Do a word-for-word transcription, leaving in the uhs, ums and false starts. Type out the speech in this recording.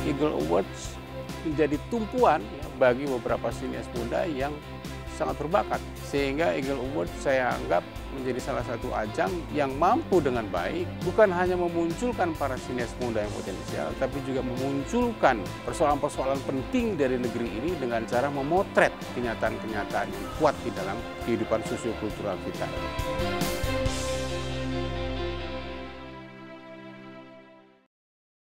Eagle Awards menjadi tumpuan ya, bagi beberapa sinias muda yang sangat berbakat. Sehingga Eagle Awards saya anggap menjadi salah satu ajang yang mampu dengan baik bukan hanya memunculkan para sinias muda yang potensial, tapi juga memunculkan persoalan-persoalan penting dari negeri ini dengan cara memotret kenyataan-kenyataan yang kuat di dalam kehidupan sosiokultural kita.